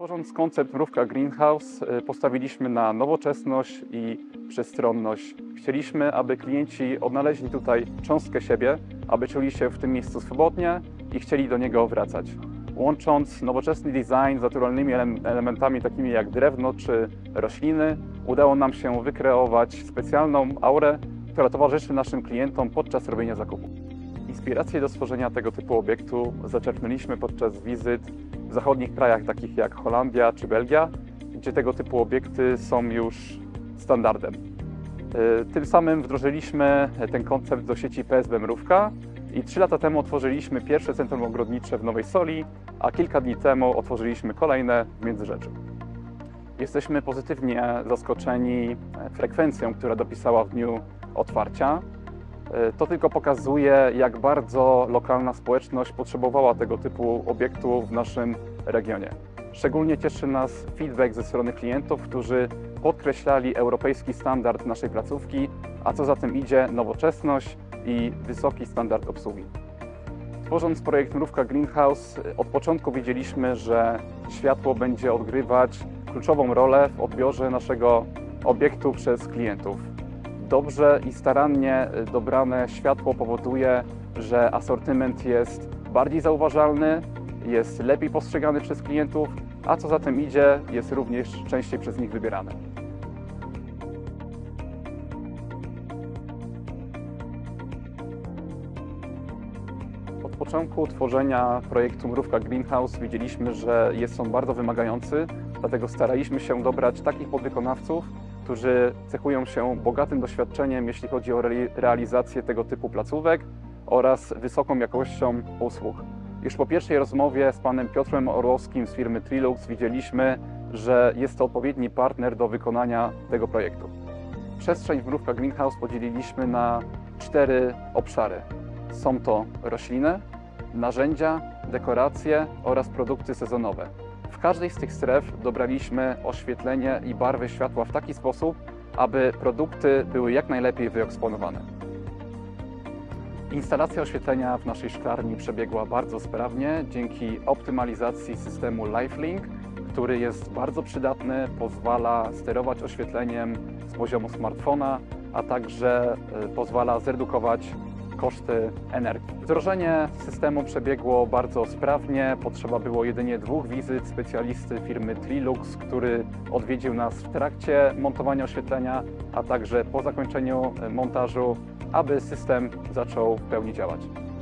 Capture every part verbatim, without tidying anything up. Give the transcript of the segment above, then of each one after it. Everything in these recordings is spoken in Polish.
Tworząc koncept Mrówka Greenhouse, postawiliśmy na nowoczesność i przestronność. Chcieliśmy, aby klienci odnaleźli tutaj cząstkę siebie, aby czuli się w tym miejscu swobodnie i chcieli do niego wracać. Łącząc nowoczesny design z naturalnymi elementami takimi jak drewno czy rośliny, udało nam się wykreować specjalną aurę, która towarzyszy naszym klientom podczas robienia zakupu. Inspirację do stworzenia tego typu obiektu zaczerpnęliśmy podczas wizyt w zachodnich krajach takich jak Holandia czy Belgia, gdzie tego typu obiekty są już standardem. Tym samym wdrożyliśmy ten koncept do sieci P S B Mrówka i trzy lata temu otworzyliśmy pierwsze centrum ogrodnicze w Nowej Soli, a kilka dni temu otworzyliśmy kolejne w Międzyrzeczu. Jesteśmy pozytywnie zaskoczeni frekwencją, która dopisała w dniu otwarcia. To tylko pokazuje, jak bardzo lokalna społeczność potrzebowała tego typu obiektu w naszym regionie. Szczególnie cieszy nas feedback ze strony klientów, którzy podkreślali europejski standard naszej placówki, a co za tym idzie nowoczesność i wysoki standard obsługi. Tworząc projekt Mrówka Greenhouse, od początku wiedzieliśmy, że światło będzie odgrywać kluczową rolę w odbiorze naszego obiektu przez klientów. Dobrze i starannie dobrane światło powoduje, że asortyment jest bardziej zauważalny, jest lepiej postrzegany przez klientów, a co za tym idzie, jest również częściej przez nich wybierany. Od początku tworzenia projektu Mrówka Greenhouse widzieliśmy, że jest on bardzo wymagający, dlatego staraliśmy się dobrać takich podwykonawców, którzy cechują się bogatym doświadczeniem, jeśli chodzi o realizację tego typu placówek oraz wysoką jakością usług. Już po pierwszej rozmowie z panem Piotrem Orłowskim z firmy Trilux widzieliśmy, że jest to odpowiedni partner do wykonania tego projektu. Przestrzeń w Mrówka Greenhouse podzieliliśmy na cztery obszary. Są to rośliny, narzędzia, dekoracje oraz produkty sezonowe. W każdej z tych stref dobraliśmy oświetlenie i barwy światła w taki sposób, aby produkty były jak najlepiej wyeksponowane. Instalacja oświetlenia w naszej szklarni przebiegła bardzo sprawnie dzięki optymalizacji systemu LifeLink, który jest bardzo przydatny, pozwala sterować oświetleniem z poziomu smartfona, a także pozwala zredukować koszty energii. Wdrożenie systemu przebiegło bardzo sprawnie. Potrzeba było jedynie dwóch wizyt specjalisty firmy Trilux, który odwiedził nas w trakcie montowania oświetlenia, a także po zakończeniu montażu, aby system zaczął w pełni działać.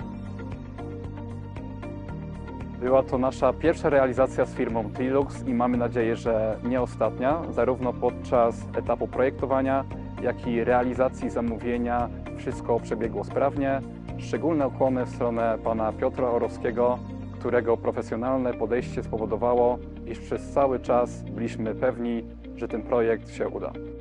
Była to nasza pierwsza realizacja z firmą Trilux i mamy nadzieję, że nie ostatnia, zarówno podczas etapu projektowania, jak i realizacji zamówienia wszystko przebiegło sprawnie. Szczególne ukłony w stronę pana Piotra Orłowskiego, którego profesjonalne podejście spowodowało, iż przez cały czas byliśmy pewni, że ten projekt się uda.